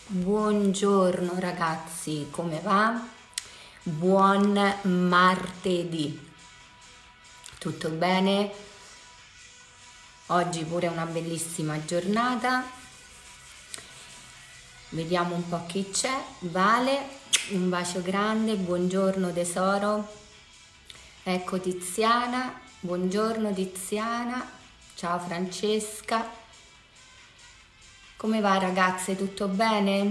Buongiorno ragazzi, come va? Buon martedì, tutto bene? Oggi pure una bellissima giornata, vediamo un po' chi c'è. Vale, un bacio grande, buongiorno tesoro. Ecco Tiziana, buongiorno Tiziana, ciao Francesca. Come va ragazze, tutto bene?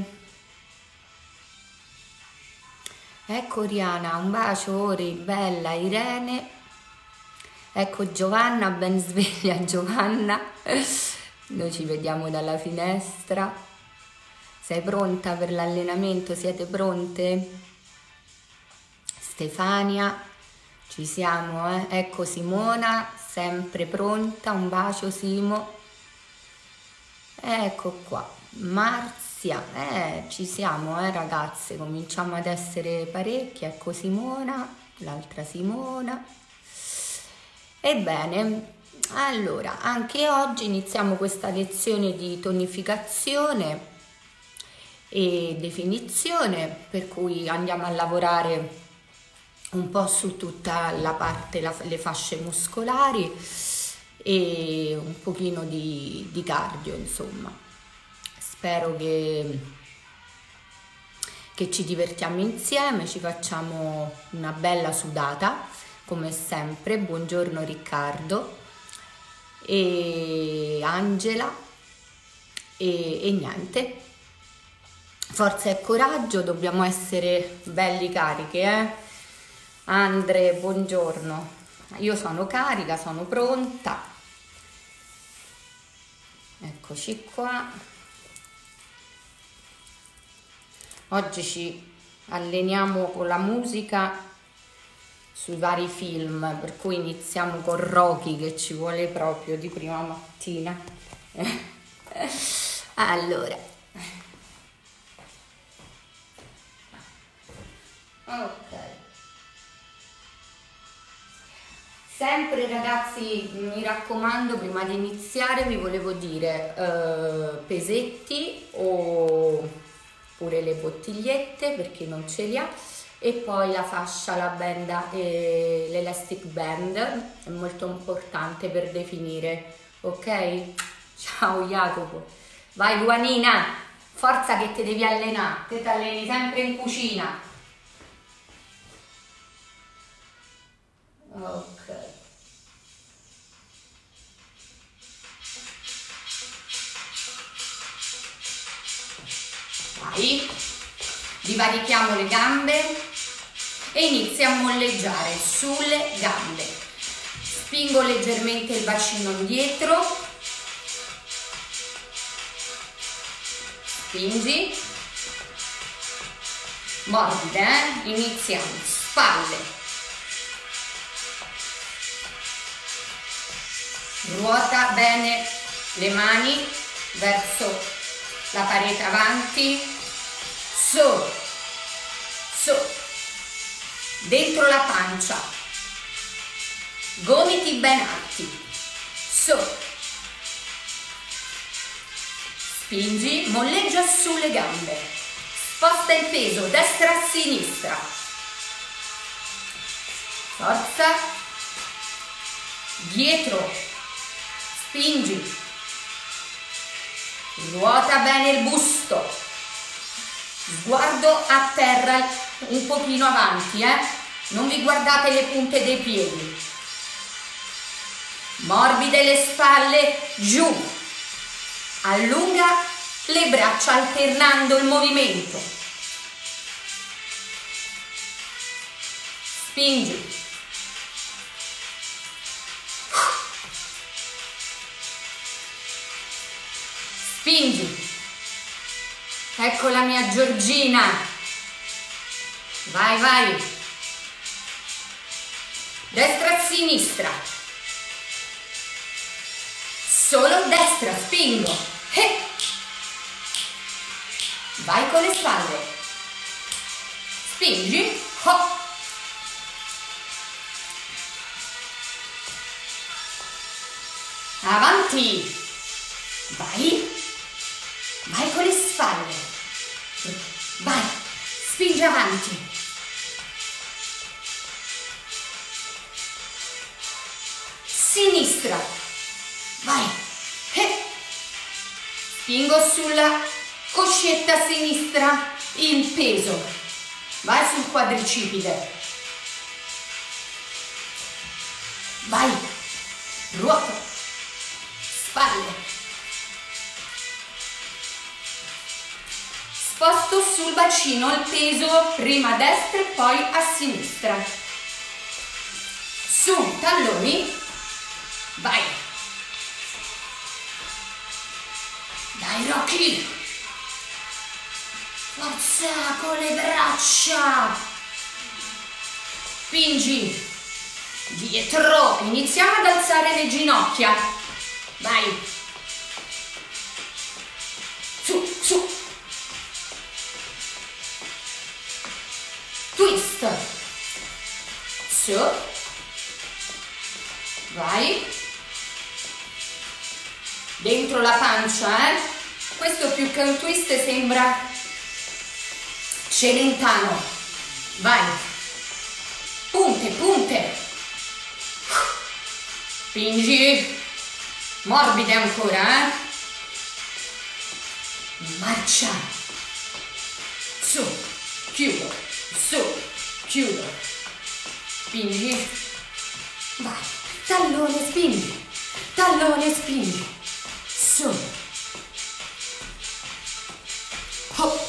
Ecco Riana, un bacio Ori, bella Irene. Ecco Giovanna, ben sveglia Giovanna. Noi ci vediamo dalla finestra. Sei pronta per l'allenamento? Siete pronte? Stefania, ci siamo, eh? Ecco Simona, sempre pronta, un bacio Simo. Ecco qua, Marzia, ci siamo ragazze, cominciamo ad essere parecchie. Ecco Simona, l'altra Simona. Ebbene, allora, anche oggi iniziamo questa lezione di tonificazione e definizione, per cui andiamo a lavorare un po' su tutta la parte, le fasce muscolari e un pochino di cardio, insomma. Spero che ci divertiamo insieme, ci facciamo una bella sudata come sempre. Buongiorno Riccardo e Angela e niente, forza e coraggio, dobbiamo essere belli cariche, Andre, buongiorno, io sono carica, sono pronta. Eccoci qua. Oggi ci alleniamo con la musica sui vari film, per cui iniziamo con Rocky, che ci vuole proprio di prima mattina. Allora, ok. Sempre ragazzi, mi raccomando, prima di iniziare vi volevo dire pesetti oppure le bottigliette per chi non ce li ha, e poi la fascia, la benda e l'elastic band è molto importante per definire, ok? Ciao Jacopo, vai Luanina, forza che ti devi allenare, te ti alleni sempre in cucina. Ok. Vai, divarichiamo le gambe e inizia a molleggiare sulle gambe. Spingo leggermente il bacino indietro, spingi, morbide, iniziamo, spalle. Ruota bene le mani verso la parete avanti, su, dentro la pancia, gomiti ben alti, su, spingi, molleggia sulle gambe, sposta il peso destra a sinistra, forza, dietro, spingi, ruota bene il busto, sguardo a terra un pochino avanti, non vi guardate le punte dei piedi, morbide le spalle, giù, allunga le braccia alternando il movimento, spingi, spingi. Ecco la mia Giorgina, vai, vai, destra a sinistra, solo destra, spingo, vai con le spalle, spingi, avanti, vai, vai con le spalle, Vai, spingi avanti. Sinistra, vai. Spingo sulla coscetta sinistra il peso. Vai sul quadricipite. Vai, ruota, spalle. Sposto sul bacino il peso prima a destra e poi a sinistra. Su, talloni. Vai. Dai Rocky. Forza con le braccia. Spingi. Dietro. Iniziamo ad alzare le ginocchia. Vai. Su, su. Twist. Su. Vai. Dentro la pancia, eh? Questo più che un twist sembra Celentano. Vai. Punte, punte. Spingi. Morbide ancora, eh? Marcia. Su. Chiudo. Su. Chiudo. Spingi. Vai. Tallone, spingi. Tallone, spingi. Su. Hop.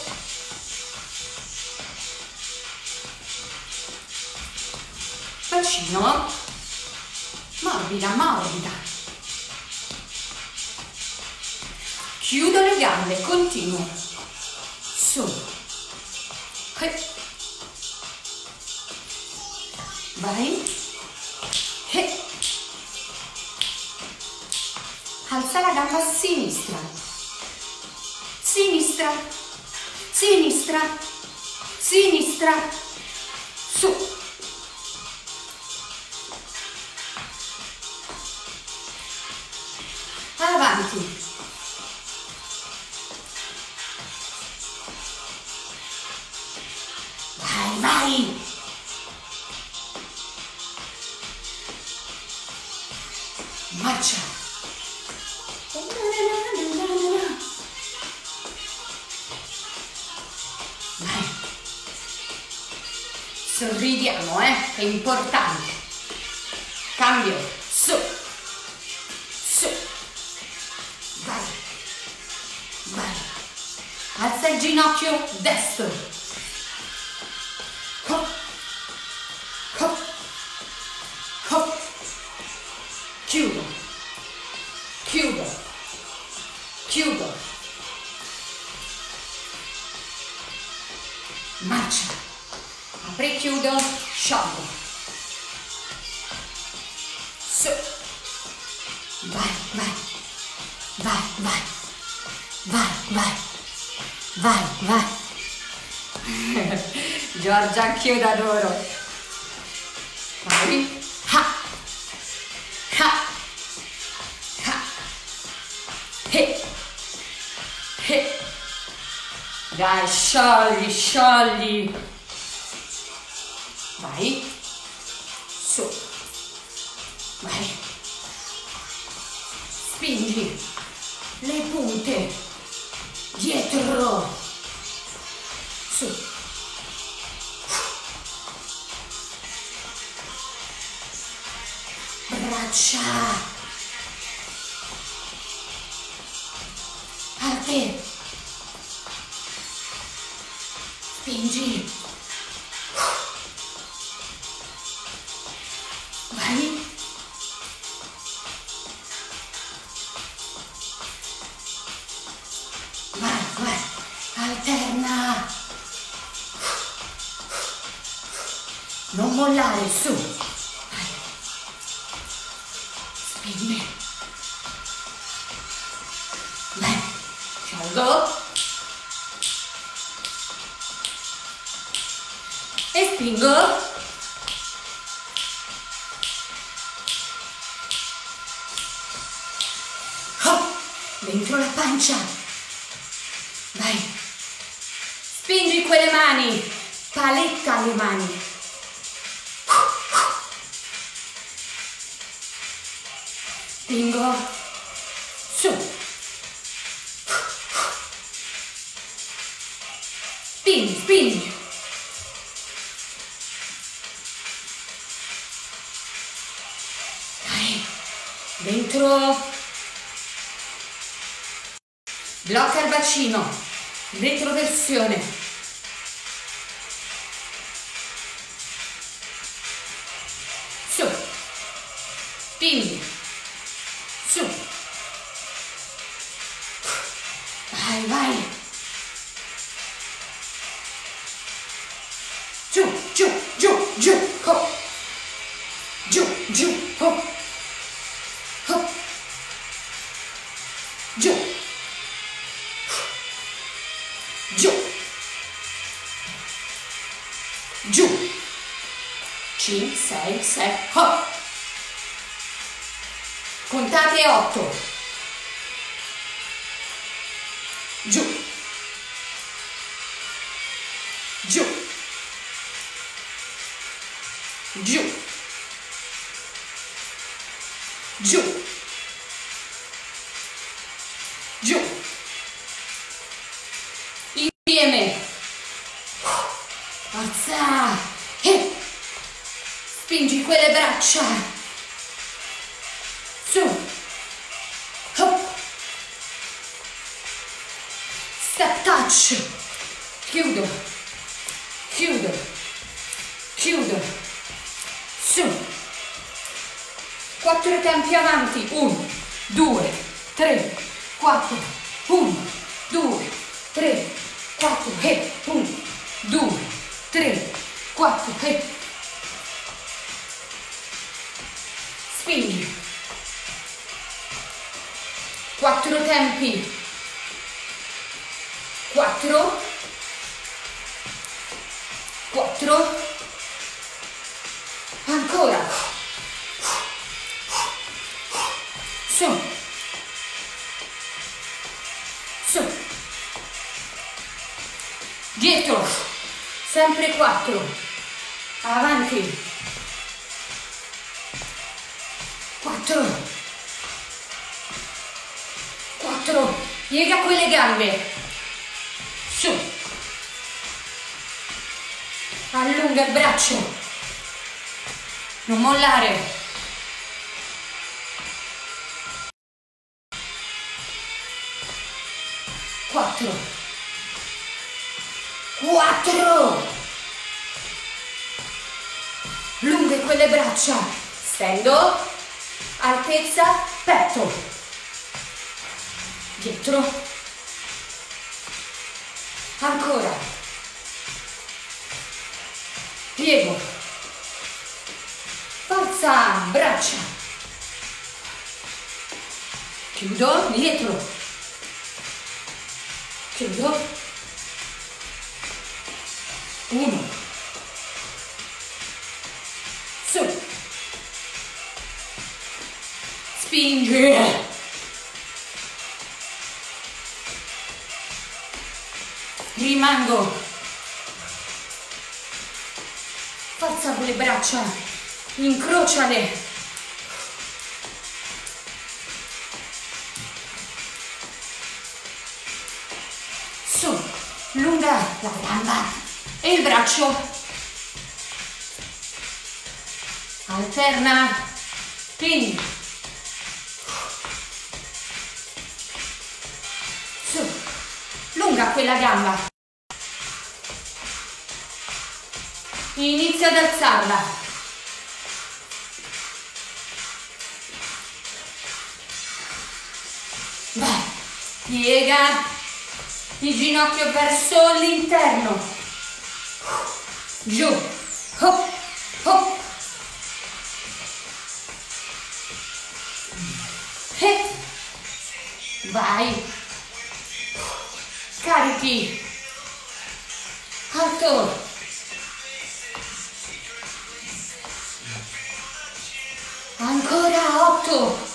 Bacino. Morbida, morbida. Chiudo le gambe, continuo. Su. Vai. Alza la gamba a sinistra. Sinistra. Sinistra. Sinistra. Su. Avanti. Vai, vai. Marcia. Vai. Sorridiamo, che è importante. Cambio. Su. Su. Vai. Vai. Alza il ginocchio destro. Hop. Hop. Hop. Chiudo. Chiudo. Chiudo. Marcia. Apri e chiudo. Sciolgo. Su. Vai, vai. Vai, vai. Vai, vai. Vai, vai. Giorgia, anch'io t'adoro. Vai. Ha. Ha. Ha. He. He. Dai, sciogli, sciogli. Vai. Su. Vai. Spingi. Le punte. Dietro. Su. Braccia. Arche. Spingi. Vai. Vai, vai. Alterna. Non mollare, su. Vai. Spingi. Vai. Sciolgo. E spingo. Oh, dentro la pancia. Vai. Spingi quelle mani, paletta le mani. Spingo, su. Spingi, spingi. Dai, dentro. Blocca il bacino, retroversione. Su, spingi, su. Vai, vai. Giù, giù, giù, giù, hop. Giù, giù, hop. Hop. Giù. Giù, giù, 5, 6, 7, hop, contate 8, giù, giù, giù, giù, giù. Insieme, alza, spingi quelle braccia, su, hop, step touch, chiudo, chiudo, chiudo, su, 4 tempi avanti, 1, 2, 3, 4, 1, 2, 3, 4, 1, 2, 3, 4, spingi, 4 tempi, 4, 4, ancora, su, su, dietro, sempre 4, avanti, 4, 4, piega quelle gambe, su, allunga il braccio, non mollare, 4, 4, lunghe quelle braccia, stendo, altezza, petto, dietro, ancora, piego, forza, braccia, chiudo, dietro, chiudo, 1, su, spingi, rimango, forza con le braccia, incrociale, su, lunga la gamba e il braccio, alterna, spingi, su, lunga quella gamba, inizia ad alzarla, vai, piega il ginocchio verso l'interno, giù, hop, hop, e vai, carichi, alto, ancora 8,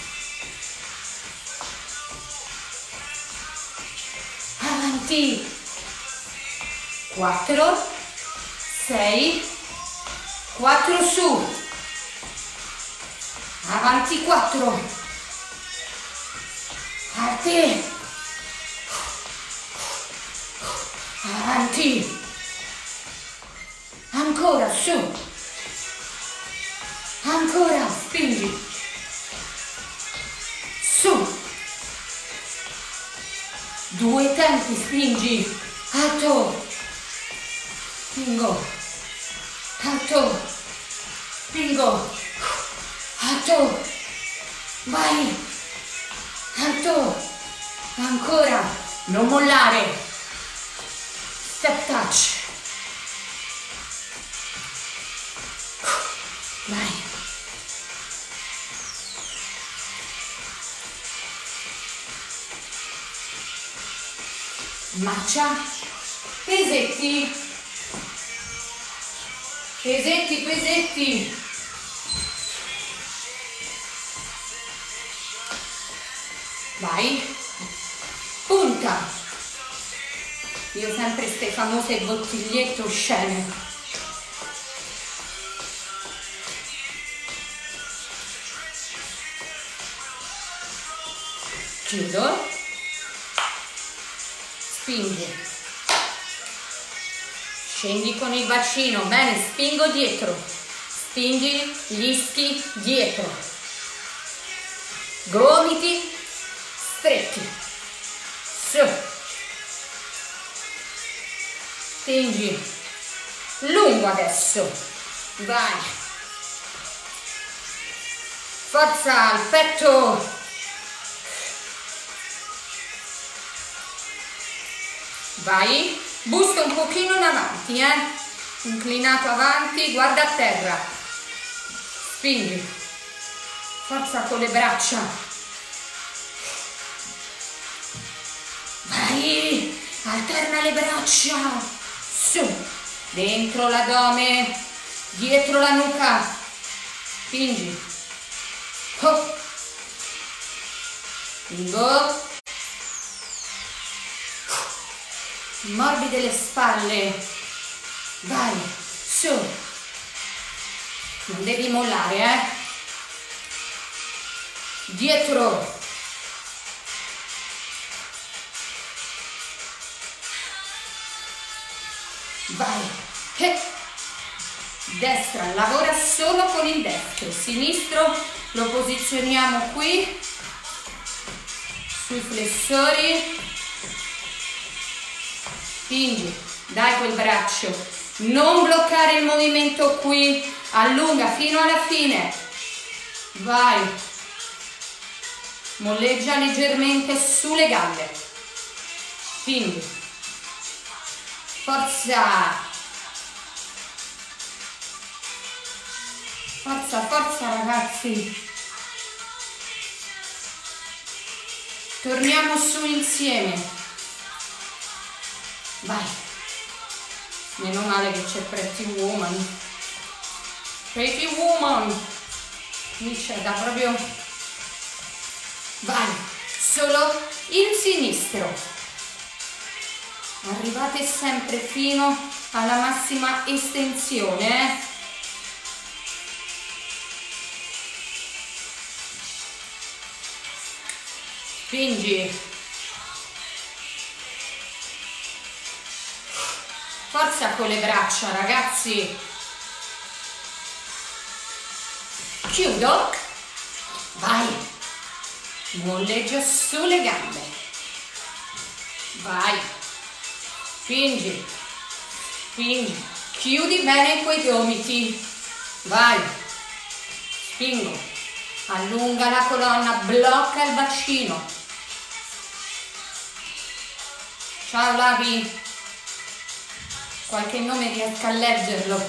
avanti, 4, 6, 4 su, avanti 4, avanti, avanti, ancora su, ancora, spingi, su, 2 tempi, spingi, alto, spingo, alto, spingo, alto, vai, alto, ancora, non mollare, step touch, vai, marcia, pesetti, pesetti, pesetti, vai, punta, io sempre queste famose bottigliette oscene, chiudo, spingi, scendi con il bacino, bene, spingo dietro, spingi gli ischi dietro, gomiti stretti, su, spingi, lungo adesso, vai, forza al petto, vai, busto un pochino in avanti, inclinato avanti, guarda a terra, spingi, forza con le braccia, vai, alterna le braccia, su, dentro l'addome, dietro la nuca, spingi, oh, spingo, morbide le spalle, vai, su, non devi mollare, dietro, vai, destra, lavora solo con il destro, sinistro lo posizioniamo qui, sui flessori, spingi, dai quel braccio, non bloccare il movimento qui, allunga fino alla fine, vai, molleggia leggermente sulle gambe, spingi, forza, forza, forza ragazzi, torniamo su insieme. Vai, meno male che c'è Pretty Woman, Pretty Woman, qui c'è da proprio, vai, solo il sinistro, arrivate sempre fino alla massima estensione, spingi, forza con le braccia ragazzi, chiudo, vai, molleggio sulle gambe, vai, spingi, spingi, chiudi bene quei gomiti, vai, spingo, allunga la colonna, blocca il bacino, ciao Lavi, qualche nome riesca a leggerlo,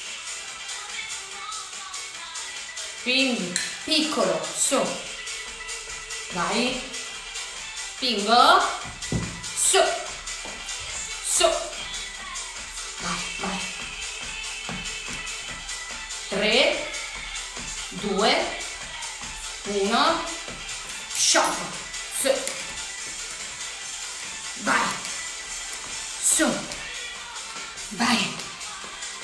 spingi, piccolo, su, vai, spingo, su, su, vai, vai, 3, 2, 1, sciopero, su, vai, su,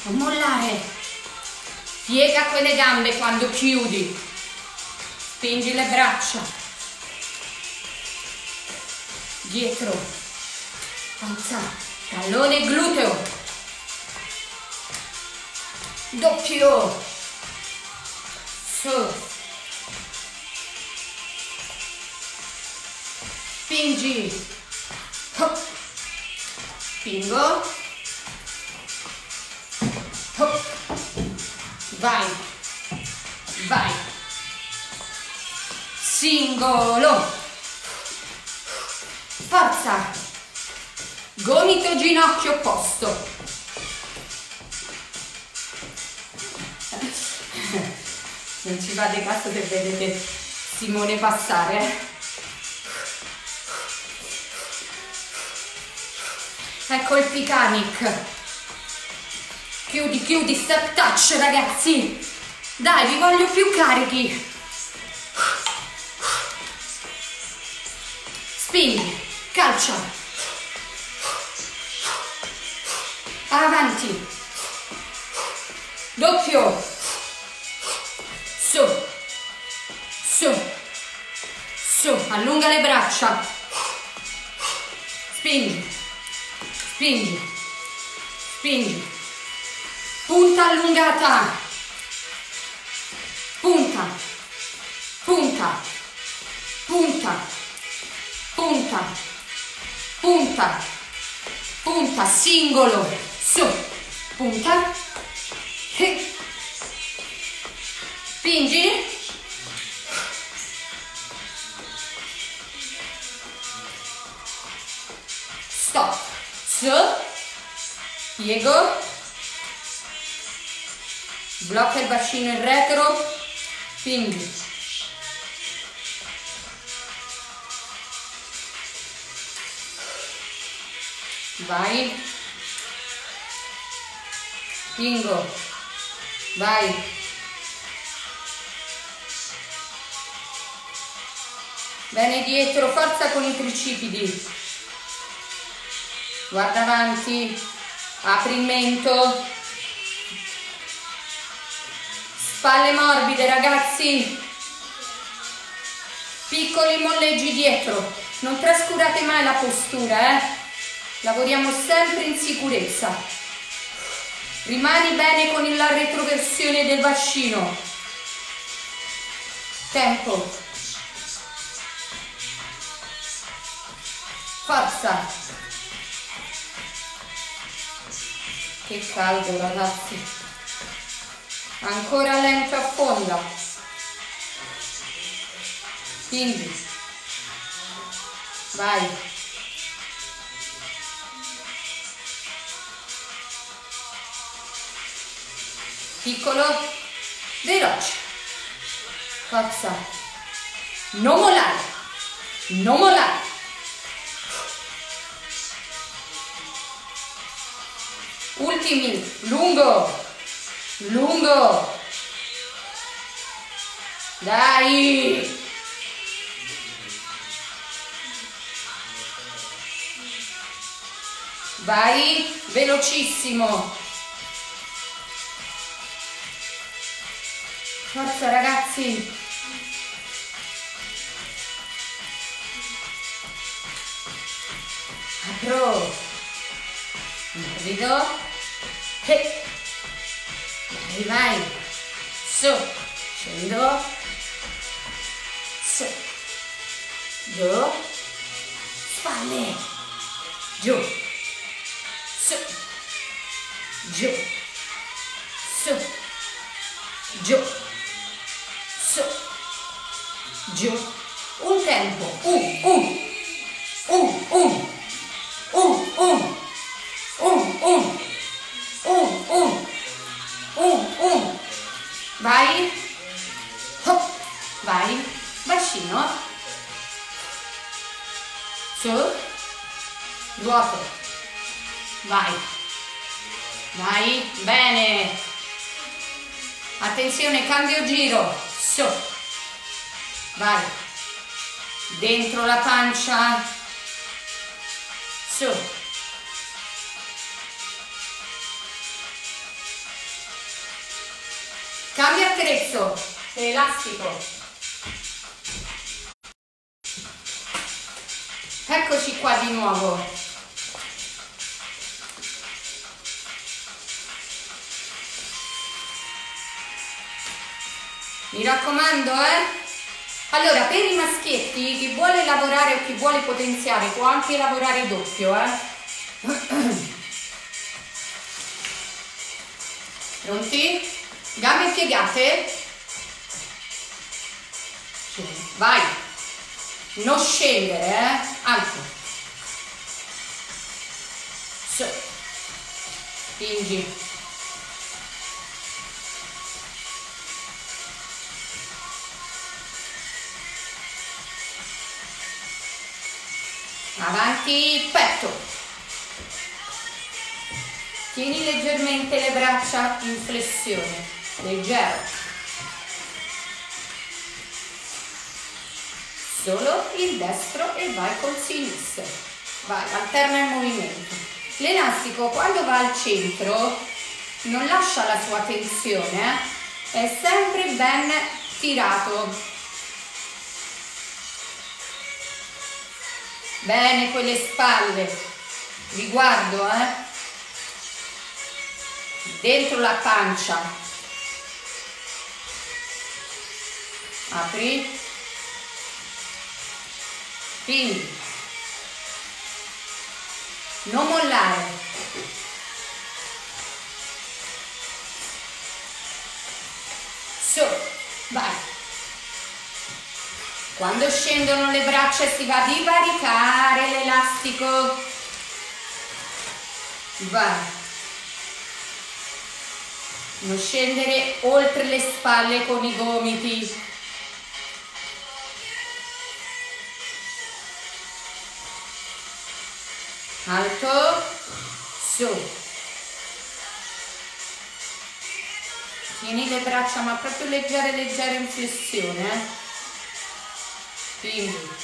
non mollare, piega quelle gambe quando chiudi, spingi le braccia, dietro, alza, tallone gluteo, doppio, su, spingi, hop, spingo, hop, vai, vai, singolo, forza, gomito, ginocchio opposto, non ci fate caso se vedete Simone passare, ecco il Picanic, chiudi, chiudi, step touch ragazzi, dai vi voglio più carichi, spingi, calcia, avanti, doppio, su, su, su, allunga le braccia, spingi, spingi, spingi, punta allungata, punta, punta, punta, punta, punta, punta, singolo, su, punta, e spingi, stop, su, piego, blocca il bacino in retro, spingi, vai, spingo, vai, bene dietro, forza con i tricipiti, guarda avanti, apri il mento, spalle morbide ragazzi, piccoli molleggi dietro, non trascurate mai la postura, lavoriamo sempre in sicurezza, rimani bene con la retroversione del bacino, tempo, forza, che caldo ragazzi, ancora lento, affonda, spingi, vai, piccolo, veloce, forza, non mollare, non mollare, ultimi, lungo, lungo, dai, vai, velocissimo, forza ragazzi, apro, morbido, e vai, vai, su, scendo, su, giù, spalle, giù, su, giù, su, giù, su, giù, un tempo, vai, hop, vai, bacino, su, ruoto, vai, vai, bene, attenzione, cambio giro, su, vai, dentro la pancia, su, l'attrezzo, l'elastico. Eccoci qua di nuovo. Mi raccomando, Allora, per i maschietti, chi vuole lavorare o chi vuole potenziare può anche lavorare doppio, Pronti? Gambe piegate. Vai. Non scendere, Alto. Su. Spingi. Avanti, petto. Tieni leggermente le braccia in flessione, leggero. Solo il destro e vai col sinistro. Vai, alterna il movimento. L'elastico quando va al centro non lascia la sua tensione, è sempre ben tirato. Bene quelle spalle, riguardo, dentro la pancia, apri, spingi, non mollare, su, vai. Quando scendono le braccia si va a divaricare l'elastico. Vai. Non scendere oltre le spalle con i gomiti. Alto, su. Tieni le braccia ma proprio leggere in flessione, Spingi.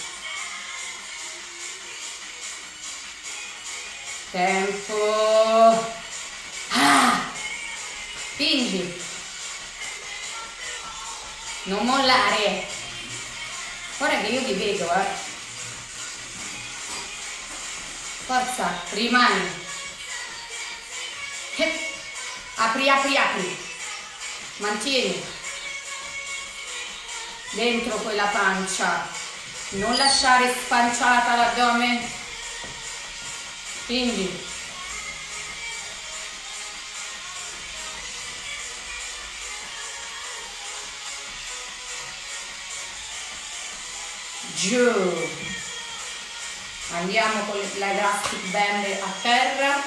Tempo. Spingi. Non mollare. Guarda che io ti vedo, Forza, rimani. Apri, apri, apri. Mantieni. Dentro quella pancia. Non lasciare spanciata l'addome. Spingi. Giù. Andiamo con l'elastic band a terra.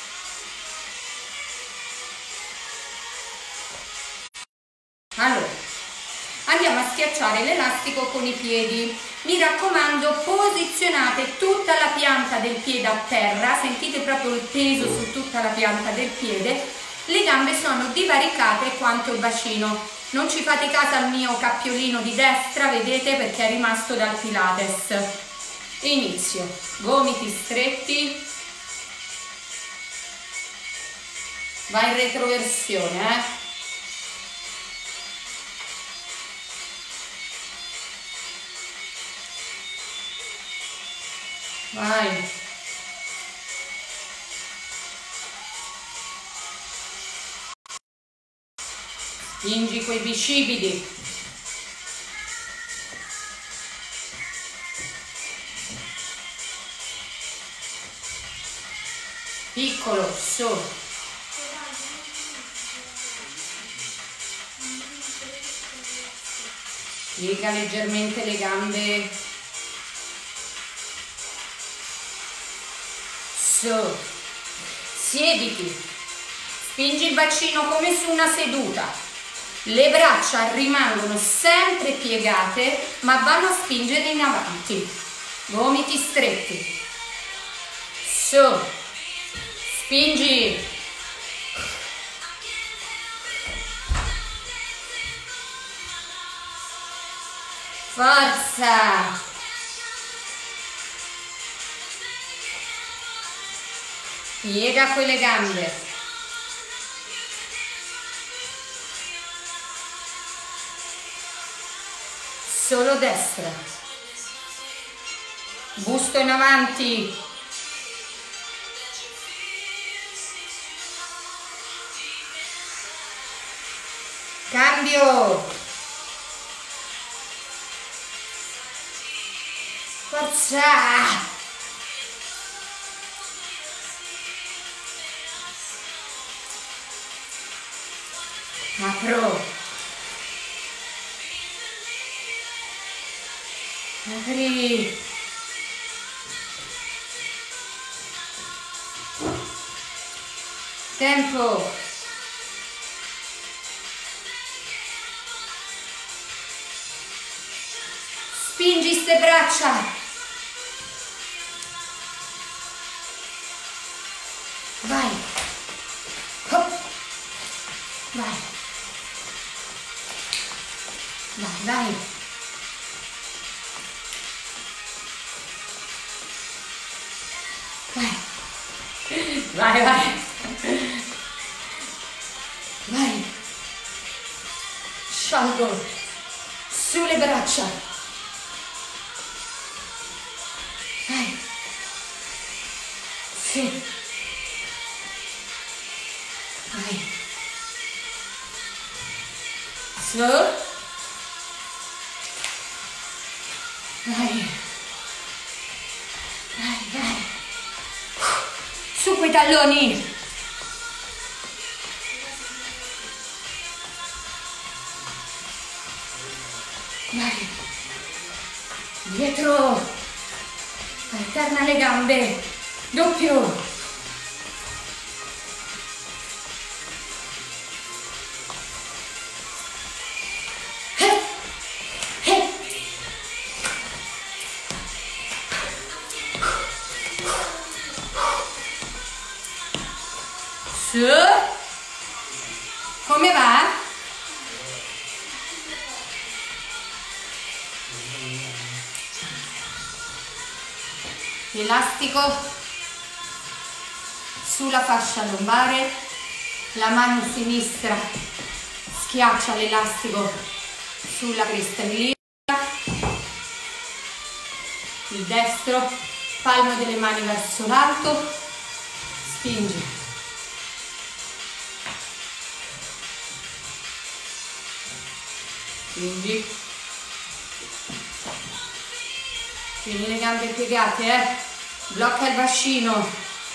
Allora, andiamo a schiacciare l'elastico con i piedi. Mi raccomando, posizionate tutta la pianta del piede a terra, sentite proprio il peso su tutta la pianta del piede, le gambe sono divaricate quanto il bacino. Non ci fate caso al mio cappiolino di destra, vedete, perché è rimasto dal Pilates. Inizio, gomiti stretti, vai in retroversione, Vai. Spingi quei bicipiti. Piccolo, su. Piega leggermente le gambe. Su. Siediti. Spingi il bacino come su una seduta. Le braccia rimangono sempre piegate, ma vanno a spingere in avanti. Gomiti stretti. Su. Spingi. Forza. Piega quelle gambe. solo destra, busto in avanti, cambio, forza, apro, apri, tempo, spingi ste braccia, vai, hop, vai, vai, vai, vai, vai, vai, vai, sciolgo sulle braccia, vai, sì, vai, su, vai, vai, vai, su quei talloni, vai, dietro, alterna le gambe, doppio, su, come va? Elastico sulla fascia lombare, la mano sinistra schiaccia l'elastico sulla cresta iliaca, il destro, palmo delle mani verso l'alto, spingi, spingi, tieni le gambe piegate, blocca il bacino,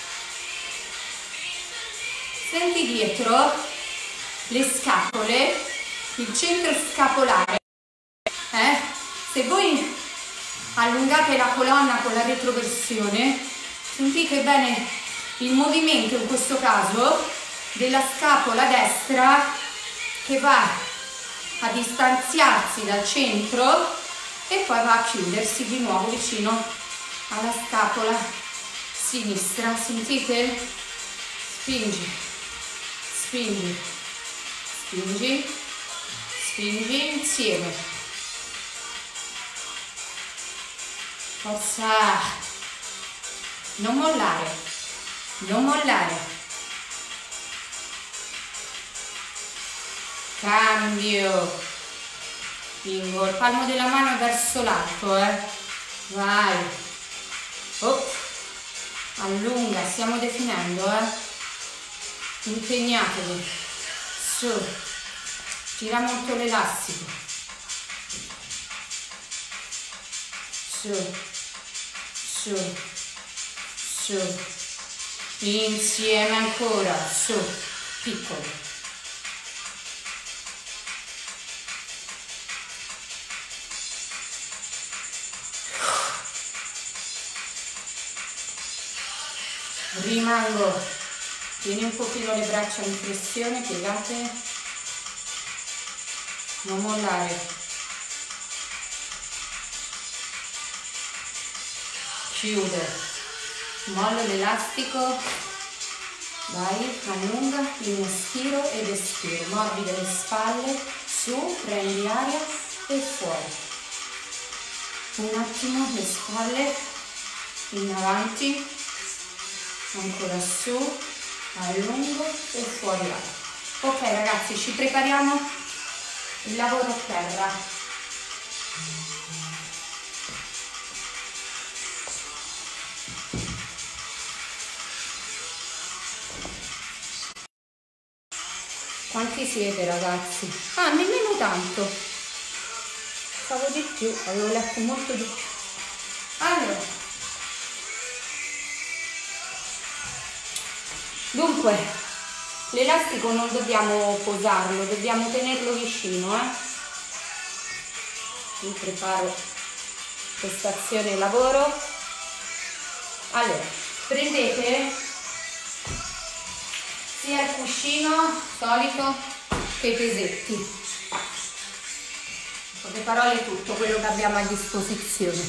senti dietro le scapole, il centro scapolare, se voi allungate la colonna con la retroversione, sentite bene il movimento, in questo caso, della scapola destra che va a distanziarsi dal centro e poi va a chiudersi di nuovo vicino alla scapola sinistra. Sentite? Spingi, spingi, spingi, spingi insieme. Forza! Non mollare, non mollare. Cambio. Spingo il palmo della mano verso l'alto, vai, oh. Allunga, stiamo definendo, impegnatevi, su, gira molto l'elastico, su, su, su, insieme ancora, su, piccolo. Rimango, tieni un pochino le braccia in flessione, piegate, non mollare, chiude, mollo l'elastico, vai, allunga, inspiro ed espiro, morbide le spalle, su, prendi aria e fuori, un attimo le spalle, in avanti, ancora su, allungo e fuori là. Ok ragazzi, ci prepariamo il lavoro a terra. Quanti siete ragazzi? Ah, nemmeno tanto. Stavo di più, avevo letto molto di più. Allora, dunque, l'elastico non dobbiamo posarlo, dobbiamo tenerlo vicino, Mi preparo questa azione lavoro. Allora, prendete sia il cuscino solito che i pesetti. In poche parole tutto quello che abbiamo a disposizione.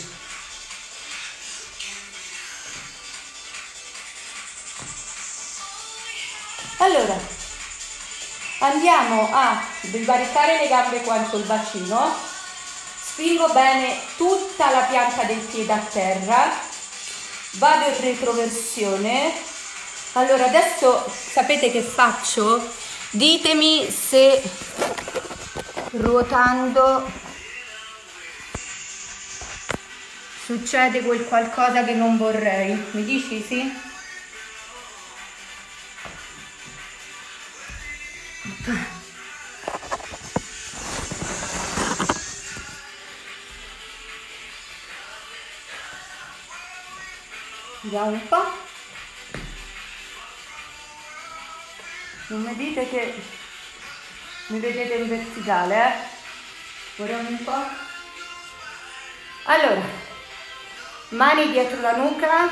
Allora, andiamo a divaricare le gambe quanto il bacino, spingo bene tutta la pianta del piede a terra, vado in retroversione. Allora, adesso sapete che faccio? Ditemi se ruotando succede quel qualcosa che non vorrei. Mi dici sì? Vediamo un po'. Non mi dite che mi vedete in verticale, Guardiamo un po'. Allora, mani dietro la nuca.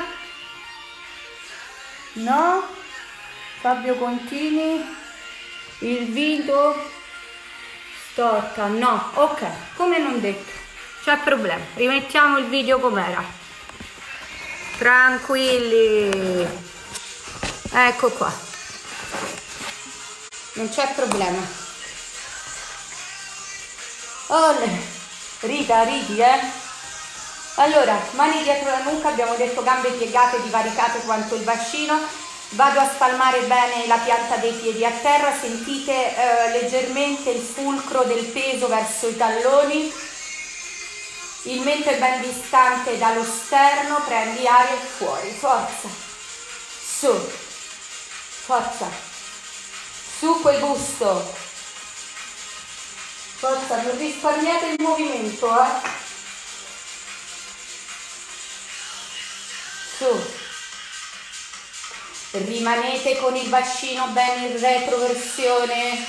No. Fabio continui. Il video storta. No. Ok, come non detto. C'è problema. Rimettiamo il video com'era. Tranquilli. Ecco qua. Non c'è problema. Olè. Rita, ridi, Allora, mani dietro la nuca, abbiamo detto gambe piegate, divaricate quanto il bacino. Vado a spalmare bene la pianta dei piedi a terra, sentite leggermente il fulcro del peso verso i talloni. Il mento è ben distante dallo sterno, prendi aria e fuori, forza. Su, forza. Su quel busto, forza, non risparmiate il movimento, Su, rimanete con il bacino bene in retroversione,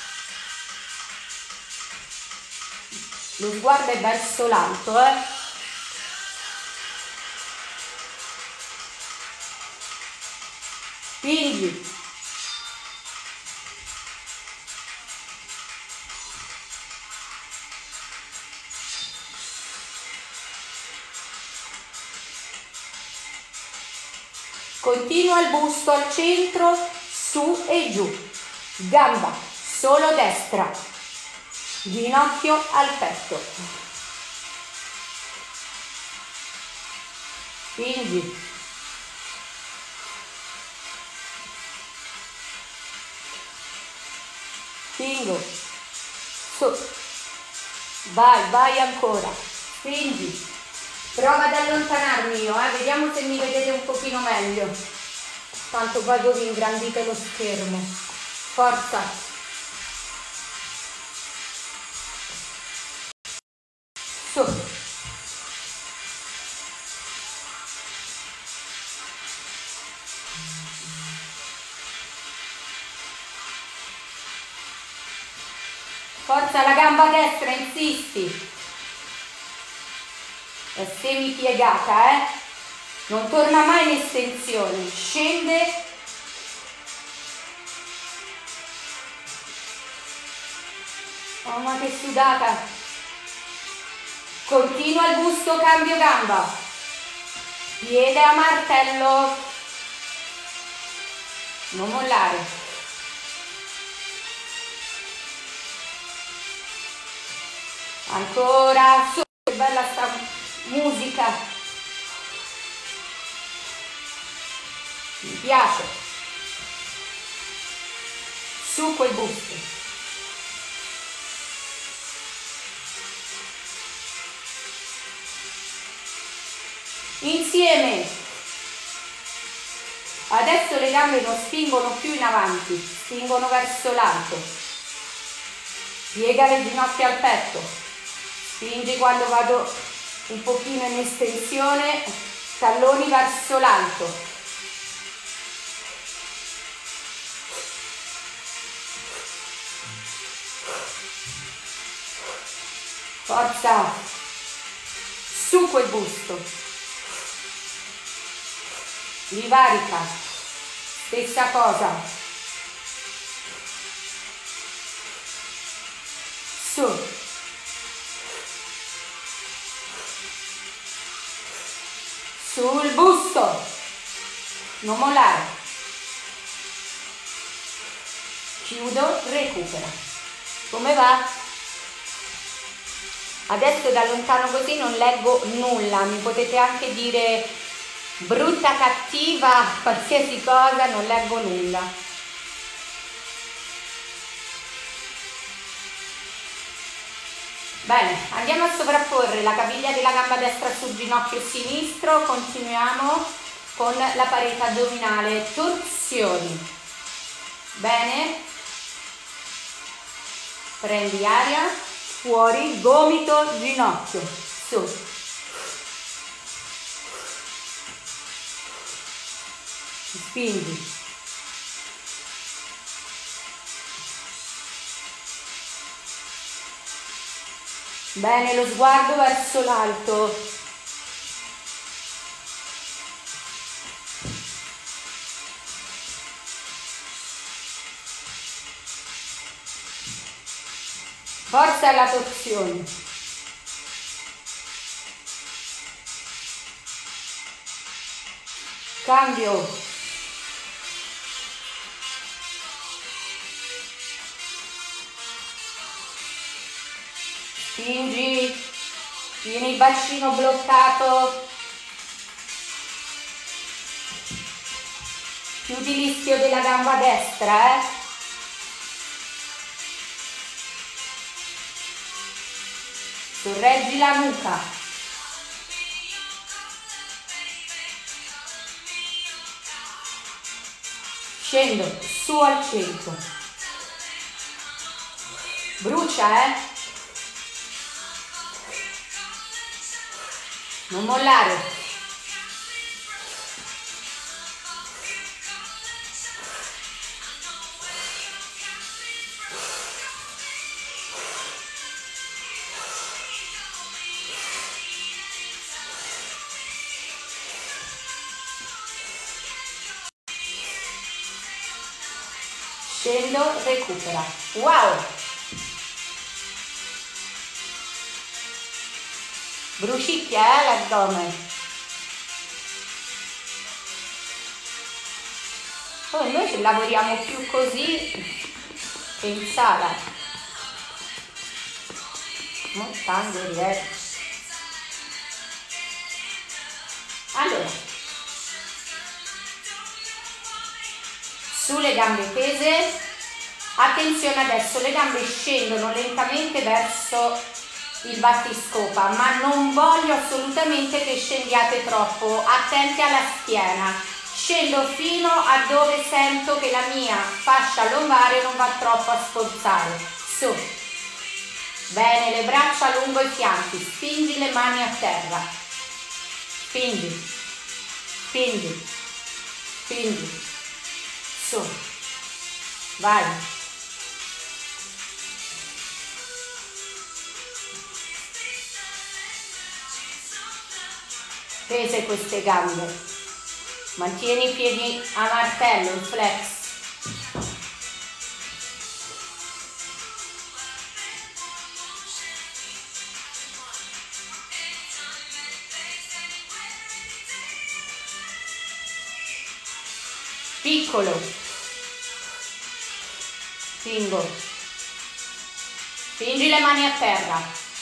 lo sguardo è verso l'alto, Spingi. Continua il busto al centro, su e giù, gamba solo destra, ginocchio al petto, spingi, spingo, su, vai ancora, spingi. Prova ad allontanarmi io, vediamo se mi vedete un pochino meglio. Tanto poi voi ingrandite lo schermo. Forza. Su. Forza la gamba destra, insisti. È semi piegata, non torna mai in estensione, scende, oh ma che sudata, continua il busto, cambio gamba, piede a martello, non mollare, ancora, su, che bella sta musica, mi piace, su quel busto, Insieme. Adesso le gambe non spingono più in avanti, spingono verso l'alto. Piega le ginocchia al petto. Spingi quando vado un pochino in estensione, talloni verso l'alto. Forza, su quel busto, livarica, stessa cosa, su, sul busto, non mollare, chiudo, recupera. Come va? Adesso da lontano così non leggo nulla, mi potete anche dire brutta, cattiva, qualsiasi cosa, non leggo nulla. Bene, andiamo a sovrapporre la caviglia della gamba destra sul ginocchio sinistro, continuiamo con la parete addominale, torsioni. Bene, prendi aria. Fuori, gomito, ginocchio, su. Spingi. Bene, lo sguardo verso l'alto. Forza alla torsione. Cambio. Spingi. Tieni il bacino bloccato. Chiudi l'ischio della gamba destra, Sorreggi la nuca. Scendo su al centro. Brucia, Non mollare. Scendo, recupera. Wow! Brucicchia, l'addome. Poi noi ci lavoriamo più così che in sala. Montangoli, Allora. Sulle gambe tese, attenzione adesso, le gambe scendono lentamente verso il battiscopa, ma non voglio assolutamente che scendiate troppo, attenti alla schiena, scendo fino a dove sento che la mia fascia lombare non va troppo a sforzare, su, bene, le braccia lungo i fianchi, spingi le mani a terra, spingi, spingi, spingi. Su, vai. Tese queste gambe. Mantieni i piedi a martello, in flex. Piccolo. Spingo. Spingi le mani a terra.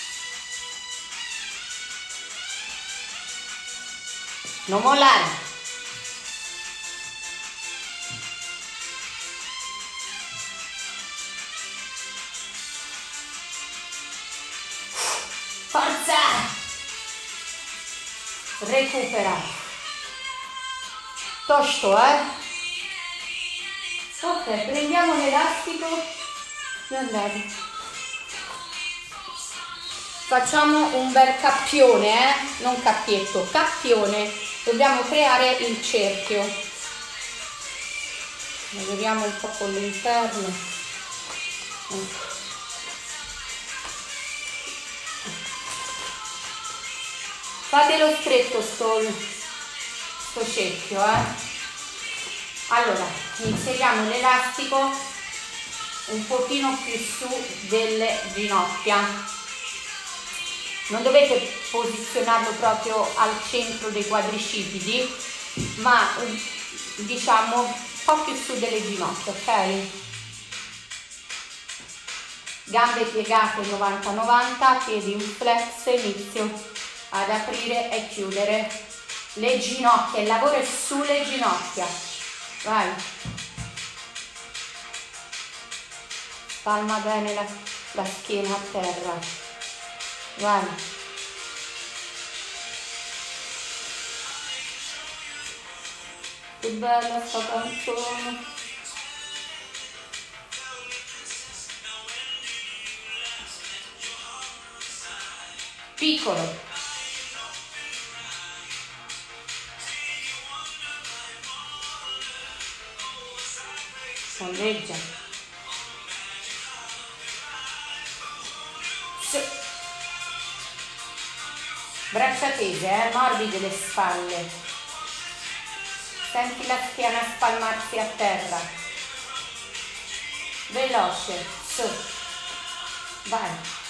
Non mollare. Forza! recupera. Tosto, eh? Ok, prendiamo l'elastico e andiamo. Facciamo un bel cappione, non cappietto, cappione. Dobbiamo creare il cerchio. Lavoriamo un po' con l'interno. Fatelo stretto sto cerchio, Allora, inseriamo l'elastico un pochino più su delle ginocchia. Non dovete posizionarlo proprio al centro dei quadricipiti, ma diciamo un po' più su delle ginocchia, ok? Gambe piegate 90-90, piedi in flex, inizio ad aprire e chiudere le ginocchia, il lavoro è sulle ginocchia, vai, spalma bene la schiena a terra, vai, che bella sta canzone, piccolo, sondeggia, su. Braccia tese, morbide le spalle, senti la schiena spalmarsi a terra, veloce, su, vai,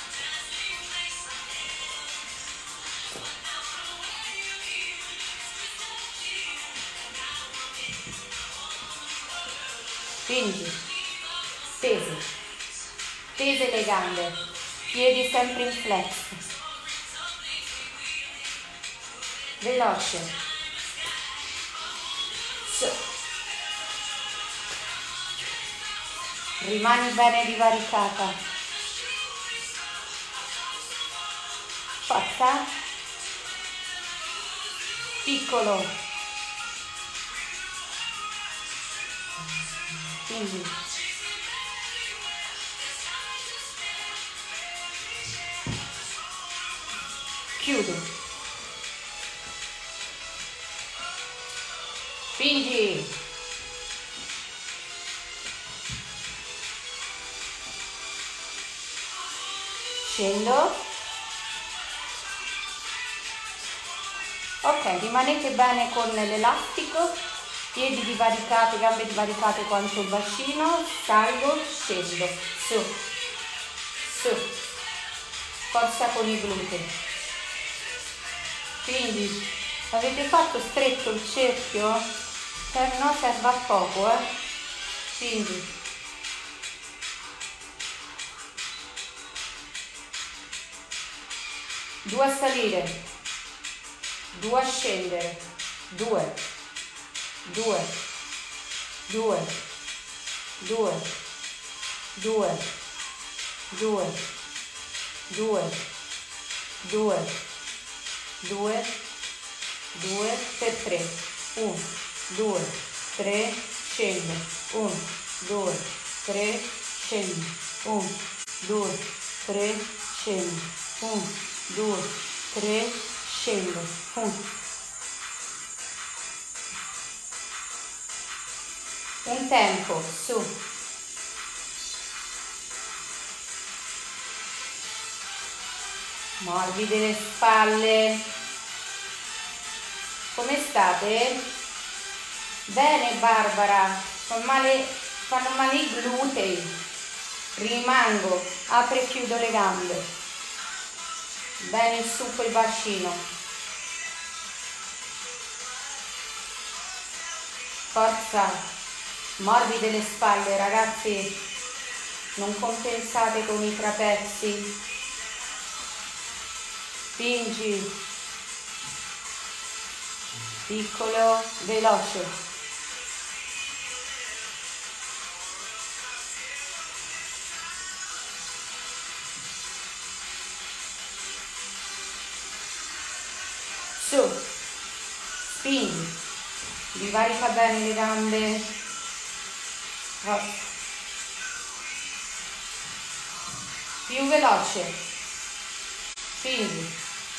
spingi, tese le gambe, piedi sempre in flex, veloce, su, rimani bene divaricata, forza, piccolo, quindi chiudo, spingi, scendo, ok, rimanete bene con l'elastico, piedi divaricati, gambe divaricate quanto il bacino, salgo, scendo, su, forza con i glutei, quindi avete fatto stretto il cerchio? Per no serve a poco, quindi due a salire, 2 a scendere, 2, 2, 2, 2, 2, 2, 2, 2, 2, 2 per 3, 1, 2, 3, scendo, 1, 2, 3, scendo, 1, 2, 3, scendo, 1, 2, 3, scendo, 1. Un tempo, su. Morbide le spalle. Come state? Bene Barbara, fanno male i glutei. Rimango, apro e chiudo le gambe. Bene su quel bacino. Forza. Morbide le spalle, ragazzi, non compensate con i trapezzi, spingi, piccolo, veloce, su, spingi, divarica bene le gambe, up. Più veloce, spingi,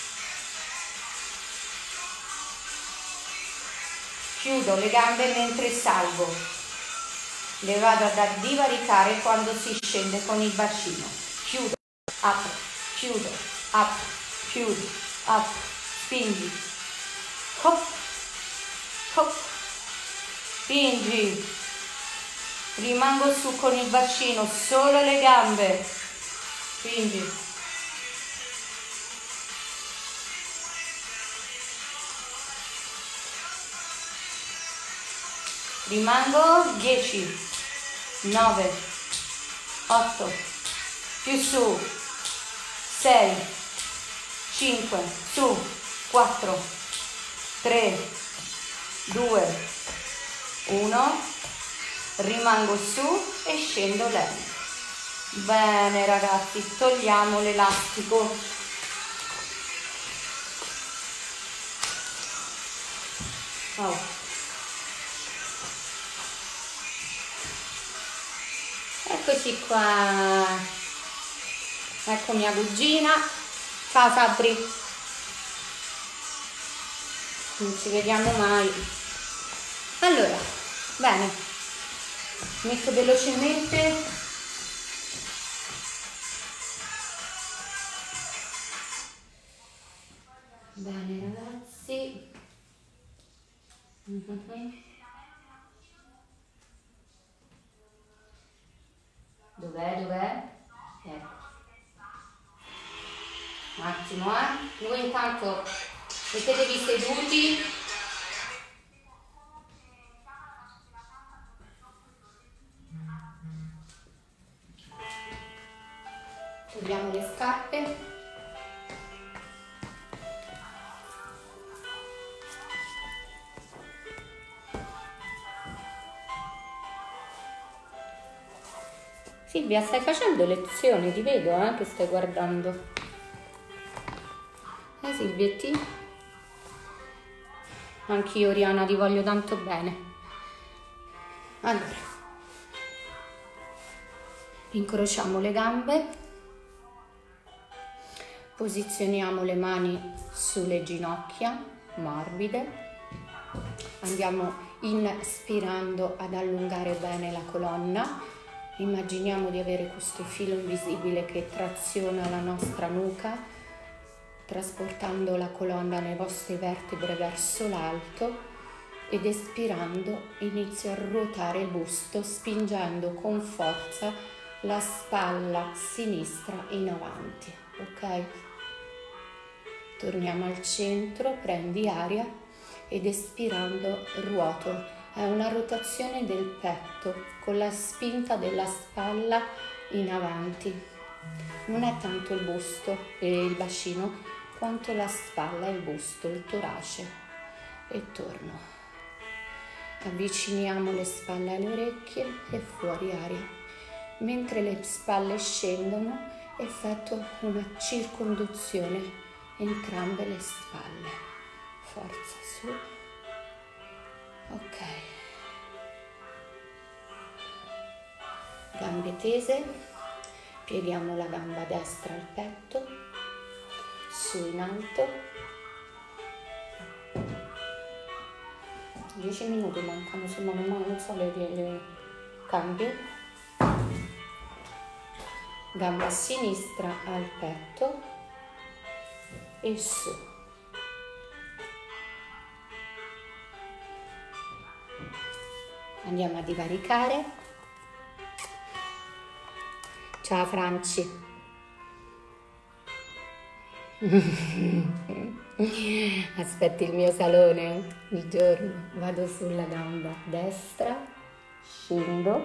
chiudo le gambe mentre salgo, le vado a divaricare quando si scende con il bacino, chiudo, apro, chiudo, apro, chiudi, apro, spingi, hop, hop, spingi, rimango su con il bacino, solo le gambe, spingi, rimango 10, 9, 8, più su, 6, 5, su, 4, 3, 2, 1, rimango su e scendo lento. Bene ragazzi, togliamo l'elastico. Oh. Eccoci qua, ecco mia cugina, ciao Sabri, non ci vediamo mai. Allora, bene, metto velocemente, bene ragazzi, dov'è? Ecco. Un attimo, voi intanto mettetevi seduti. Togliamo le scarpe. Silvia, stai facendo lezioni, ti vedo che stai guardando. Silvia, e ti? Anch'io, Oriana, ti voglio tanto bene. Allora, incrociamo le gambe, posizioniamo le mani sulle ginocchia morbide, andiamo inspirando ad allungare bene la colonna. Immaginiamo di avere questo filo invisibile che traziona la nostra nuca, trasportando la colonna nelle vostre vertebre verso l'alto, ed espirando inizio a ruotare il busto, spingendo con forza la spalla sinistra in avanti, ok? Torniamo al centro, prendi aria ed espirando ruoto. È una rotazione del petto con la spinta della spalla in avanti. Non è tanto il busto e il bacino quanto la spalla e il busto, il torace. E torno. Avviciniamo le spalle alle orecchie e fuori aria. Mentre le spalle scendono, effettuo una circonduzione entrambe le spalle. Forza su. Ok. Gambe tese. Pieghiamo la gamba destra al petto. Su in alto. 10 minuti mancano, insomma non so le cambio. Gamba sinistra al petto e su. Andiamo a divaricare. Ciao Franci. Aspetti il mio salone il giorno. Vado sulla gamba destra, scendo,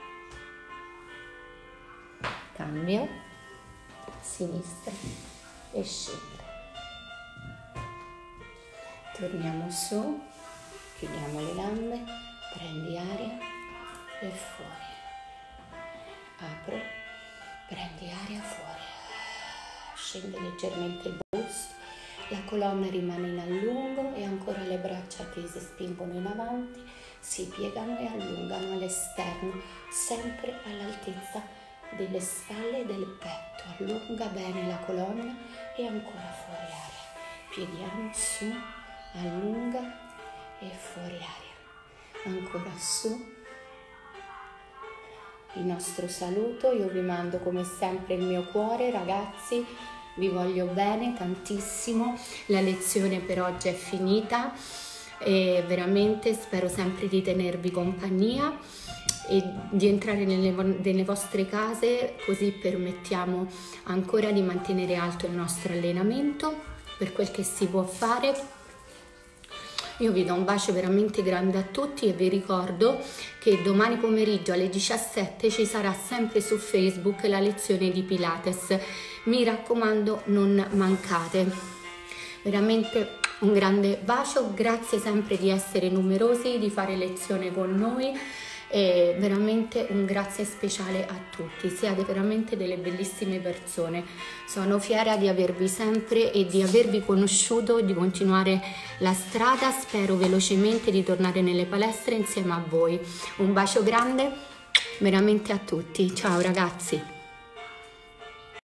cambio, sinistra e scendo. Torniamo su, chiudiamo le gambe, prendi aria e fuori. Apro, prendi aria fuori. Scende leggermente il busto, la colonna rimane in allungo e ancora le braccia tese spingono in avanti, si piegano e allungano all'esterno, sempre all'altezza delle spalle e del petto. Allunga bene la colonna e ancora fuori aria. Pieghiamo su, allunga e fuori aria. Ancora su. Il nostro saluto, io vi mando come sempre il mio cuore, ragazzi, vi voglio bene tantissimo. La lezione per oggi è finita e veramente spero sempre di tenervi compagnia e di entrare nelle vostre case, così permettiamo ancora di mantenere alto il nostro allenamento per quel che si può fare. Io vi do un bacio veramente grande a tutti e vi ricordo che domani pomeriggio alle 17 ci sarà sempre su Facebook la lezione di Pilates. Mi raccomando, non mancate. Veramente un grande bacio, grazie sempre di essere numerosi, di fare lezione con noi e veramente un grazie speciale a tutti. Siete veramente delle bellissime persone. Sono fiera di avervi sempre e di avervi conosciuto, di continuare la strada. Spero velocemente di tornare nelle palestre insieme a voi. Un bacio grande veramente a tutti. Ciao ragazzi.